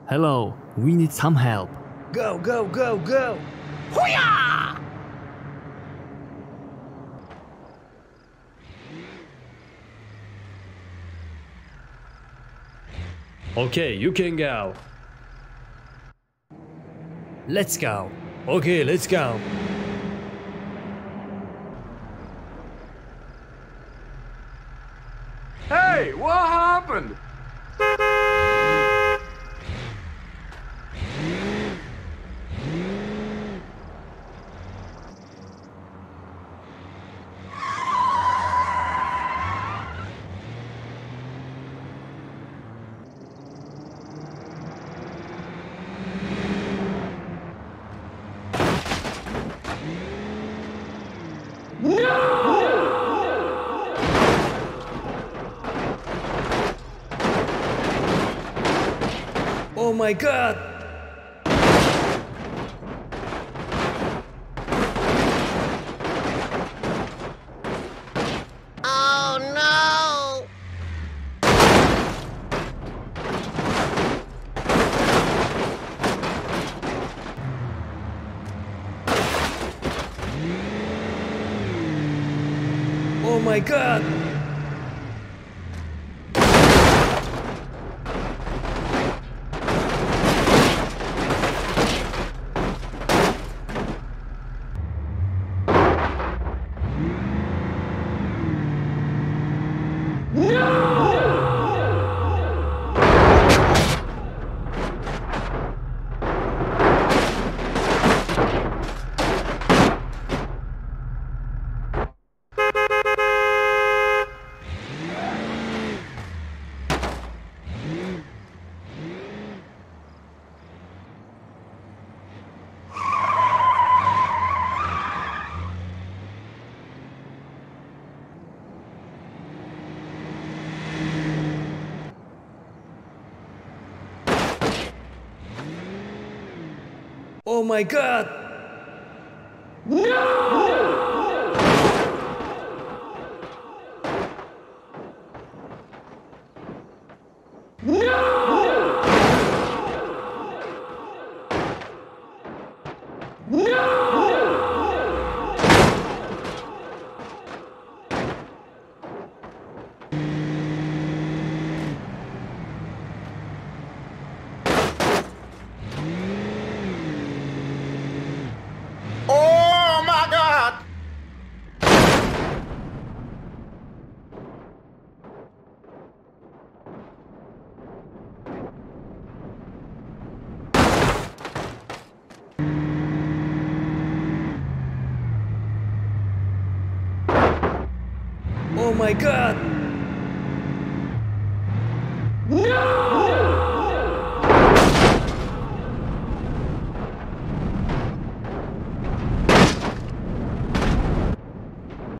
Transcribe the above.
Hello, we need some help. Go, go, go, go! Hoo-yah! Okay, you can go. Let's go. Okay, let's go. Hey, what happened? Oh my god! Oh no! Oh my god! Oh my god! Oh my god! Oh my god!